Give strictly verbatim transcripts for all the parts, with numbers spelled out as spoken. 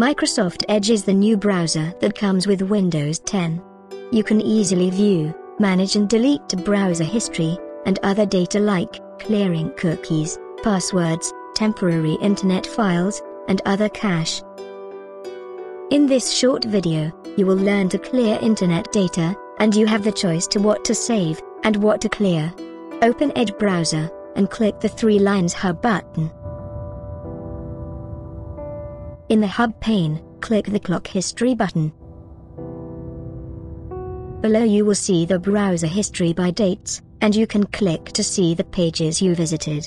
Microsoft Edge is the new browser that comes with Windows ten. You can easily view, manage and delete browser history, and other data like clearing cookies, passwords, temporary internet files, and other cache. In this short video, you will learn to clear internet data, and you have the choice to what to save, and what to clear. Open Edge browser, and click the three lines Hub button. In the Hub pane, click the Clock History button. Below you will see the browser history by dates, and you can click to see the pages you visited.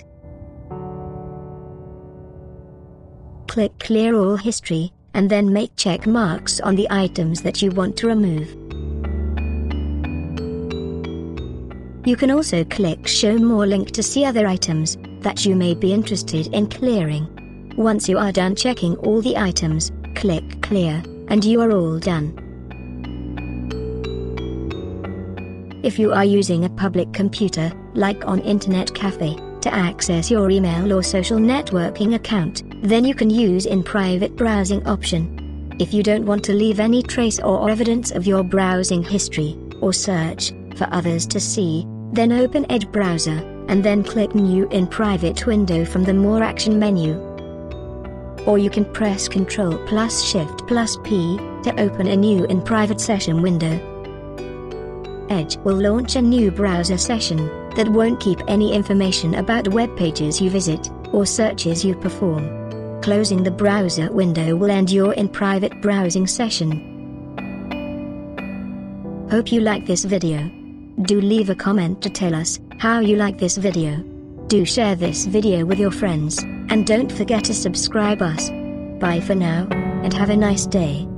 Click Clear All History, and then make check marks on the items that you want to remove. You can also click Show More link to see other items that you may be interested in clearing. Once you are done checking all the items, click Clear, and you are all done. If you are using a public computer, like on Internet Cafe, to access your email or social networking account, then you can use in private browsing option. If you don't want to leave any trace or evidence of your browsing history, or search for others to see, then open Edge browser, and then click New in Private window from the More Action menu. Or you can press Ctrl plus Shift plus P to open a New in Private session window. Edge will launch a new browser session that won't keep any information about web pages you visit or searches you perform. Closing the browser window will end your in private browsing session. Hope you like this video. Do leave a comment to tell us how you like this video. Do share this video with your friends, and don't forget to subscribe us. Bye for now, and have a nice day.